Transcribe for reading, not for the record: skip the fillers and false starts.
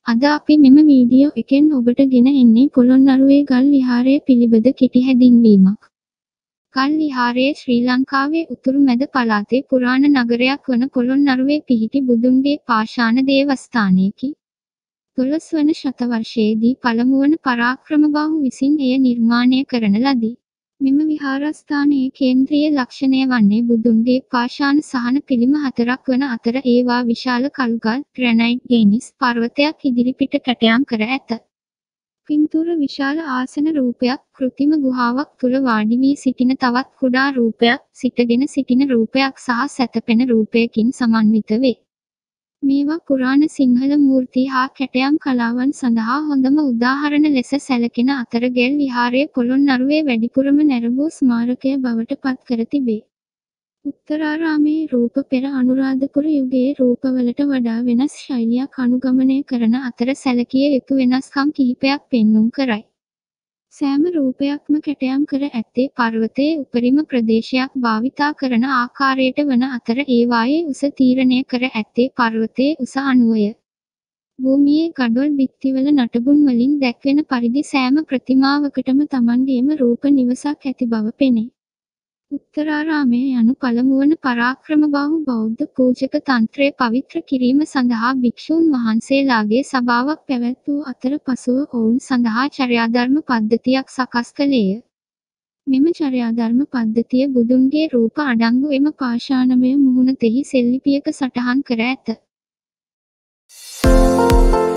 අද අපි මෙම වීඩියෝ එකෙන් ඔබට ගෙන එන්නේ පොළොන්නරුවේ ගල් විහාරය පිළිබඳ කෙටි හැඳින්වීමක්. ගල් විහාරය ශ්‍රී ලංකාවේ උතුරු මැද පළාතේ පුරාණ නගරයක් වන පොළොන්නරුවේ පිහිටි බුදුන්ගේ පාෂාණ දේවස්ථානයකි. 12 වන ශතවර්ෂයේදී පළමුවන පරාක්‍රමබාහු විසින් එය නිර්මාණය කරන ලදී. මෙම විහාරස්ථානයේ කේන්ද්‍රීය ලක්ෂණය වන්නේ බුදුන්ගේ පාෂාණ සහන පිළිම 4ක් වන අතර ඒවා විශාල කළුගල්, ග්‍රැනයිට් ගෙනිස් පර්වතයක් ඉදිරිපිට කැටයම් කර ඇත. පින්තූර විශාල ආසන රූපයක්, කෘතිම ගුහාවක් තුළ වාඩි වී සිටින තවත් කුඩා රූපයක්, සිටගෙන සිටින රූපයක් සහ සැතපෙන රූපයකින් සමන්විත වේ. මේවා පුරාණ සිංහල මූර්ති හා කැටයම් කලාවන් සඳහා හොඳම උදාහරණ ලෙස සැලකෙන අතර ගෙල් විහාරය පොළොන්නරුවේ වැඩිපුරම නැරඹූ ස්මාරකය බවට පත් කර තිබේ. උත්තරාරාමයේ රූප පෙර අනුරාධපුර යුගයේ රූපවලට වඩා වෙනස් ශෛලියක් අනුගමනය කරන අතර සැලකිය යුතු වෙනස්කම් කිහිපයක් පෙන්නුම් කරයි. සෑම රූපයක්ම කැටයම් කර ඇත්තේ පර්වතයේ උපරිම ප්‍රදේශයක් භාවිතා කරන ආකාරයට වන අතර ඒවායේ උස තීරණය කර ඇත්තේ පර්වතයේ උස අනුවය. භූමියේ ගඩොල් බිත්තිවල නටබුන් වලින් දැක්වෙන පරිදි සෑම ප්‍රතිමාවකටම තමන්ගේම රූප නිවසක් ඇති බව පෙනේ. උත්තරාරාමය යනු පළමුවන පරාක්‍රමබාහු බෞද්ධ පූජක තන්ත්‍රය පවිත්‍ර කිරීම සඳහා භික්ෂූන් වහන්සේලාගේ සභාවක් පැවැත් වූ අතර පසුව ඔවුන් සඳහා චර්යාධර්ම පද්ධතියක් සකස් කළේය. මෙම චර්යාධර්ම පද්ධතිය බුදුන්ගේ රූප අඩංගු එම පාෂාණමය මුහුණතෙහි සෙල්ලිපියක සටහන් කර ඇත.